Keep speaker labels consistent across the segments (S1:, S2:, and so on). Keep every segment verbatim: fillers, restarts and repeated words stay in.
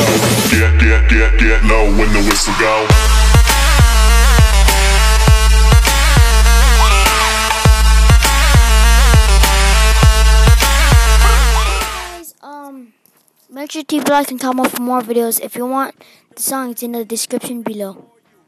S1: go. Get, get, get, get low when the whistle go.
S2: Guys, um, make sure to like and comment for more videos. If you want the song, it's in the description below.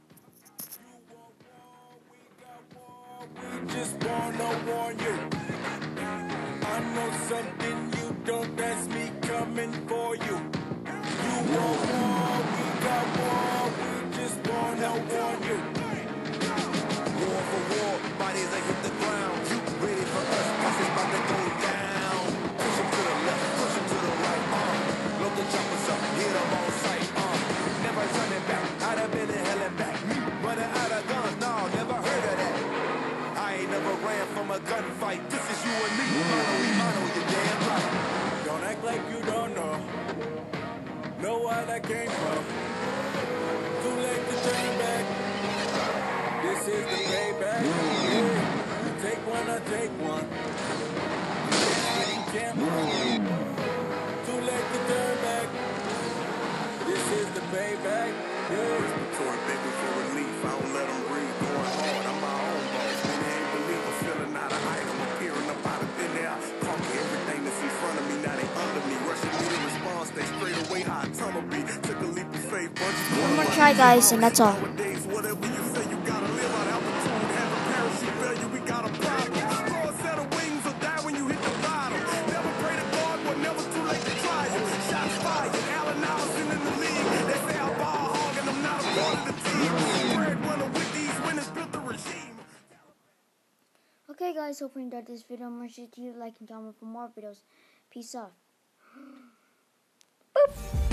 S3: Just wanna warn you, I know something you don't, that's me coming for you. You want war, we got war, we just wanna warn you. War for war, bodies that hit the ground. You ready for us, cause it's about to go down. Push them to the left, push them to the right, uh. Load the choppers up, hit them on sight, uh. Never turning back, I'd have been in hell and back. Me running out of guns, no, never heard of that. I ain't never ran from a gunfight. This is you and me. Mano y mano, you damn right. Don't act like you don't know. Know where that came from. Too late to turn back. This is the payback. Yeah. You take one, I take one. You can't run. Too late to turn back. This is the payback. Yeah. Respiratory baby for relief. I don't let them breathe. Going hard. I'm my own boss. When they ain't believe I'm feeling out of height. I'm appearing up out of thin air. Conquer everything that's in front of me. Now they under me. Rushing me to respond. Stay straight away. How I tunnel be. Took a leap of faith.
S2: One more try, guys, and that's all.
S3: Nowadays, whatever you say, you gotta live out altitude. Have a parachute failure. We got a problem. Throw a set of wings or die when you hit the bottom. Never pray to God, but never too late to try it. Shots fired. Allen Iverson in the league. They say I ball hog and I'm not a part of the team. Breadwinner with these winners built the regime.
S2: Okay, guys, hope you enjoyed this video. Make sure to like and comment for more videos. Peace out. Boop.